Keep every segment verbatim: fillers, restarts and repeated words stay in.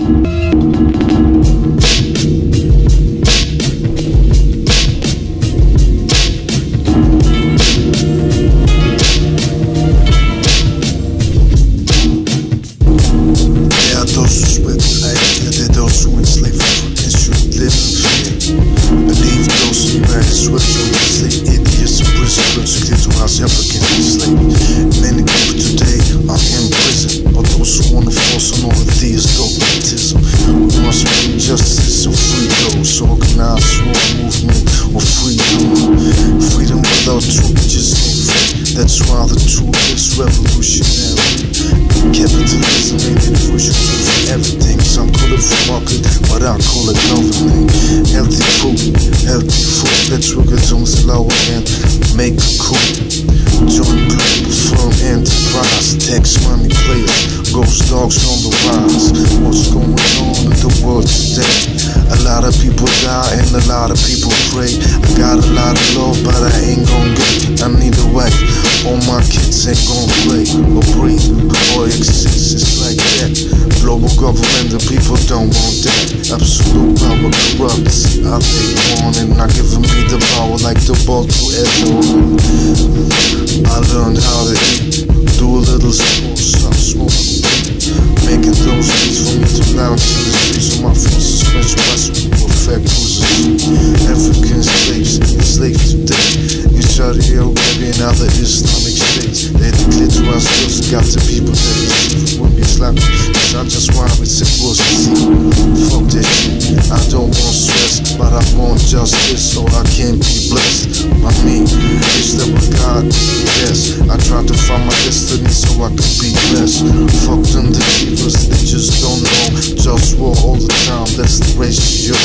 GhostDogz on the rise. What's going on in the world today? A lot of people die and a lot of people pray. I got a lot of love, but I ain't gon' get it. I need a wife. All my kids ain't gon' play or breathe or exist. It's like that. Global government, the people don't want that. Absolute power corrupts. I they want it, not giving me the power like the ball to everyone. I learned how to eat, do a little sport, stop smoking, making those beats for me to lounge in the streets of my full suspension, my perfect cruisers. African slaves, enslaved today in Saudi Arabia and other Islamic states. They declare to us just got the people that is when we slap it. Cause I just want it to was easy. Fuck that shit. I don't want stress, but I want justice so I can be blessed. I mean, is that what God? Yes, I try to find my destiny so I can be blessed. Fuck them deceivers, they just don't know. Just war all the time, that's the ratio.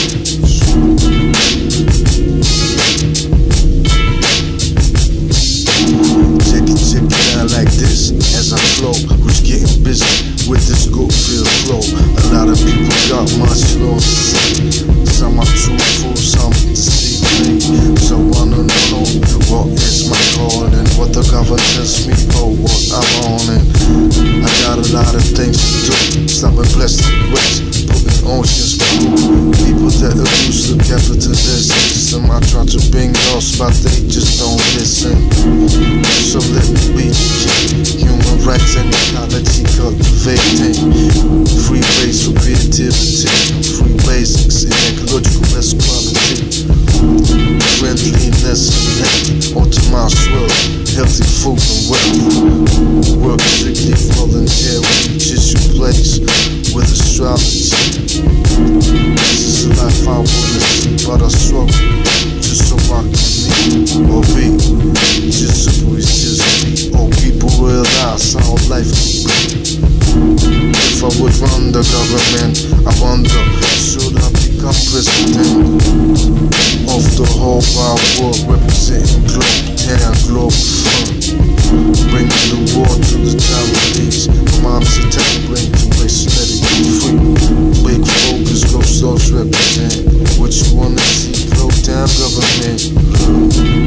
Check it, check it out like this as I flow. Who's getting busy with this good feel flow? A lot of people got much low to say. Some are truthful, some deceive me. So I wanna know what is my calling and what the government tells me or what I'm on. And I got a lot of things to do. Some are blessed with putting oceans blue. People that abuse the capitalist system. I try to bring those, but they just don't listen. So let me be human rights and ecology cultivating. Free ways for creativity, free basics in ecological best quality. Friendliness and health, optimized world, healthy food and wealth. Work strictly volunteer, just your place with astrology. This is a life I wanna see, but I struggle just so I can be or be. Just a voice, just be. All people realize how life can be. If I would run the government, I wonder, should I become president of the whole wide world, representing Globe and GLOBALFIRM, bringing the war to the Taiwanese. Mom's a tech bring to waste, let it be free. Big focus, GhostDogz represent what you wanna see. Globe down government.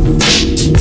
Globalfirm.